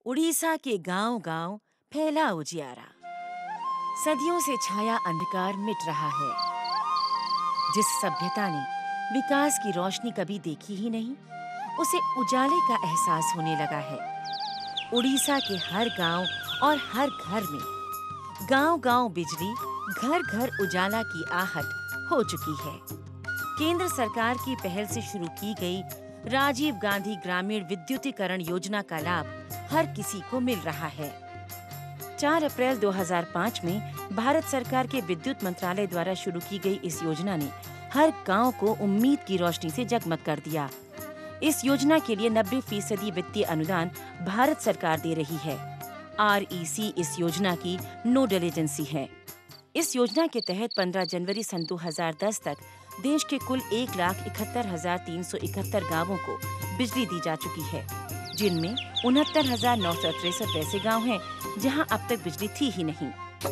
उड़ीसा के गांव-गांव फैला उजियारा। सदियों से छाया अंधकार मिट रहा है। जिस सभ्यता ने विकास की रोशनी कभी देखी ही नहीं, उसे उजाले का एहसास होने लगा है। उड़ीसा के हर गांव और हर घर में गांव-गांव बिजली, घर-घर उजाला की आहट हो चुकी है। केंद्र सरकार की पहल से शुरू की गई राजीव गांधी ग्रामीण विद्युतीकरण योजना का लाभ हर किसी को मिल रहा है। 4 अप्रैल 2005 में भारत सरकार के विद्युत मंत्रालय द्वारा शुरू की गई इस योजना ने हर गांव को उम्मीद की रोशनी से जगमग कर दिया। इस योजना के लिए 90% वित्तीय अनुदान भारत सरकार दे रही है। REC इस योजना की नोडल एजेंसी है। इस योजना के तहत 15 जनवरी सन 2010 तक देश के कुल 1,71,371 गांवों को बिजली दी जा चुकी है, जिनमें 69,963 ऐसे गांव हैं जहां अब तक बिजली थी ही नहीं।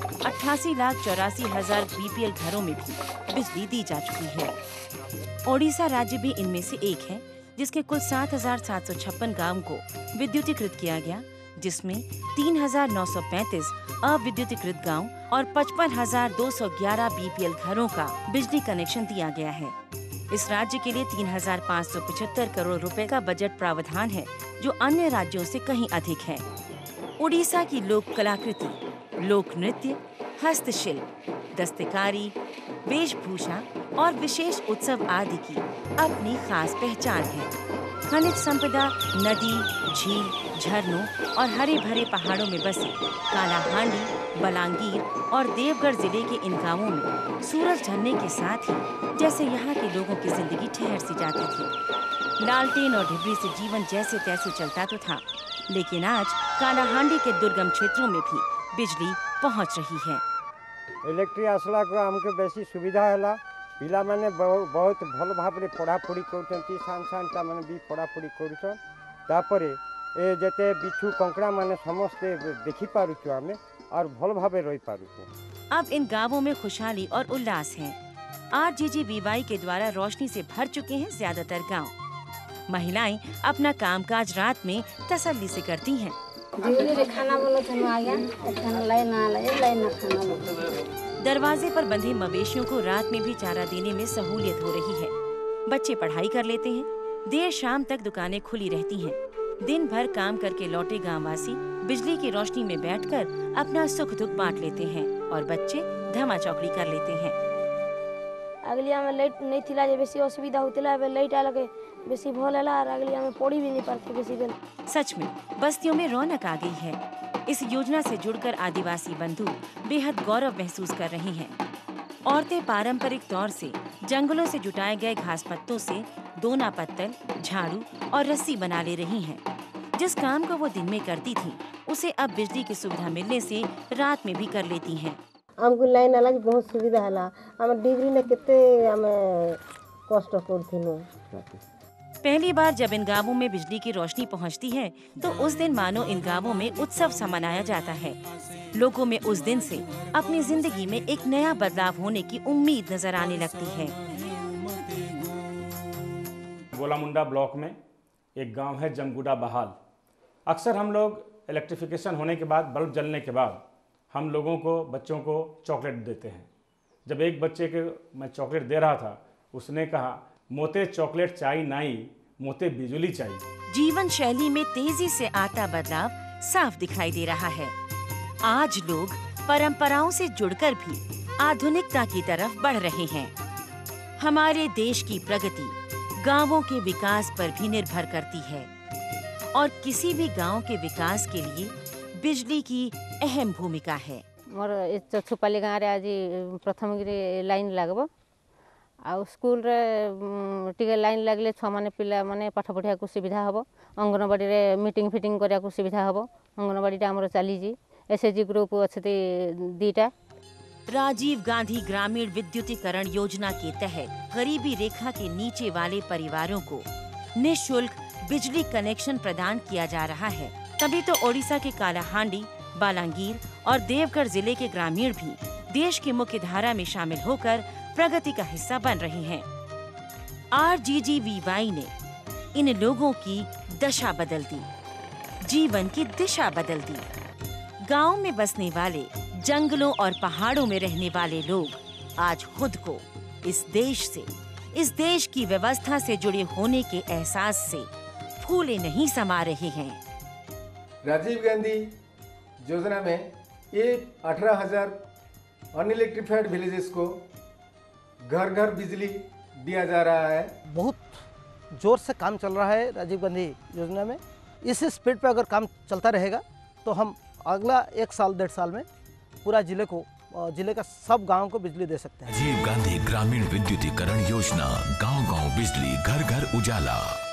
88,84,000 BPL घरों में भी बिजली दी जा चुकी है। ओडिशा राज्य भी इनमें से एक है, जिसके कुल 7,756 गांव को विद्युतीकृत किया गया, जिसमें 3,935 अविद्युतीकृत गांव और 55,211 BPL घरों का बिजली कनेक्शन दिया गया है। इस राज्य के लिए 3,575 करोड़ रुपए का बजट प्रावधान है, जो अन्य राज्यों से कहीं अधिक है। उड़ीसा की लोक कलाकृति, लोक नृत्य, हस्तशिल्प, दस्तकारी, वेशभूषा और विशेष उत्सव आदि की अपनी खास पहचान है। खनिज संपदा, नदी, झील, झरनों और हरे भरे पहाड़ों में बसे कालाहांडी, बलांगीर और देवगढ़ जिले के इन गांवों में सूरज ढलने के साथ ही जैसे यहाँ के लोगों की जिंदगी ठहर सी जाती थी। लालटेन और ढिबरी से जीवन जैसे तैसे चलता तो था, लेकिन आज कालाहांडी के दुर्गम क्षेत्रों में भी बिजली पहुँच रही है। इलेक्ट्रिक आसला को हमको बेसी सुविधा है। पिला माने बहुत भल भाव में पढ़ापढ़ी करछंती, सान सान माने भी पढ़ापढ़ी करूछन। तापरे ए जते बिच्छू कंकड़ा माने समस्ते देखि पारुछु हमें और भल भावे रही पारुछु। अब इन गांवों में खुशहाली और उल्लास है। RGGVY के द्वारा रोशनी से भर चुके हैं ज्यादातर गांव। महिलाएं अपना कामकाज रात में तसल्ली से करती हैं। दरवाजे पर बंधे मवेशियों को रात में भी चारा देने में सहूलियत हो रही है। बच्चे पढ़ाई कर लेते हैं। देर शाम तक दुकानें खुली रहती हैं। दिन भर काम करके लौटे गांववासी बिजली की रोशनी में बैठकर अपना सुख दुख बांट लेते हैं और बच्चे धमा चौकड़ी कर लेते हैं। अगलिया में लाइट नहीं थिला जे बेसी असुविधा होतिला, अब लाइट आला के बेसी भोलेला और अगलिया में पड़ी भी नहीं पड़ती बेसी बेल। सच में बस्तियों में रौनक आ गई है। इस योजना से जुड़कर आदिवासी बंधु बेहद गौरव महसूस कर रही हैं। औरतें पारंपरिक तौर से जंगलों से जुटाए गए घास पत्तों से दोना पत्तल, झाड़ू और रस्सी बना ले रही हैं। जिस काम को वो दिन में करती थी, उसे अब बिजली की सुविधा मिलने से रात में भी कर लेती हैं। हमको लाइन अलग बहुत सुविधा है। हम डिग्री ने कितने हमें कष्ट करथिनो। पहली बार जब इन गांवों में बिजली की रोशनी पहुंचती है, तो उस दिन मानो इन गांवों में उत्सव सा मनाया जाता है। लोगों में उस दिन से अपनी जिंदगी में एक नया बदलाव होने की उम्मीद नजर आने लगती है। गोलामुंडा ब्लॉक में एक गांव है जंगुडा बहाल। अक्सर हम लोग इलेक्ट्रिफिकेशन होने के बाद, बल्ब जलने के बाद हम लोगों को, बच्चों को चॉकलेट देते हैं। जब एक बच्चे के मैं चॉकलेट दे रहा था, उसने कहा, मोते चॉकलेट चाई नाई, मोते बिजली चाहिए। जीवन शैली में तेजी से आता बदलाव साफ दिखाई दे रहा है। आज लोग परंपराओं से जुड़कर भी आधुनिकता की तरफ बढ़ रहे हैं। हमारे देश की प्रगति गांवों के विकास पर भी निर्भर करती है और किसी भी गांव के विकास के लिए बिजली की अहम भूमिका है। मोर चछुपाली गाँव आज प्रथम लाइन लगब आ स्कूल रे टिके लाइन लगले छुआ माने पिला माने पाठ पढ़िया को सुविधा हबो। अंगनवाड़ी रे मीटिंग फिटिंग करिया को सुविधा हबो। अंगनवाड़ी टा हमर चली जी। SHG ग्रुप अच्छे दीटा। राजीव गांधी ग्रामीण विद्युतीकरण योजना के तहत गरीबी रेखा के नीचे वाले परिवारों को निःशुल्क बिजली कनेक्शन प्रदान किया जा रहा है। तभी तो ओडिशा के कालाहांडी, बालांगीर और देवगढ़ जिले के ग्रामीण भी देश की मुख्य धारा में शामिल होकर प्रगति का हिस्सा बन रहे हैं। RGGVY ने इन लोगों की दशा बदल दी। जीवन की दिशा बदल दी। गांव में बसने वाले, जंगलों और पहाड़ों में रहने वाले लोग आज खुद को इस देश की व्यवस्था से जुड़े होने के एहसास से फूले नहीं समा रहे हैं। राजीव गांधी योजना में ये 18,000 अनइलेक्ट्रिफाइड विलेजेस को घर घर बिजली दिया जा रहा है। बहुत जोर से काम चल रहा है राजीव गांधी योजना में। इस स्पीड पे अगर काम चलता रहेगा तो हम अगला 1 साल 1.5 साल में पूरा जिले का सब गांव को बिजली दे सकते हैं। राजीव गांधी ग्रामीण विद्युतीकरण योजना, गांव-गांव बिजली, घर घर उजाला।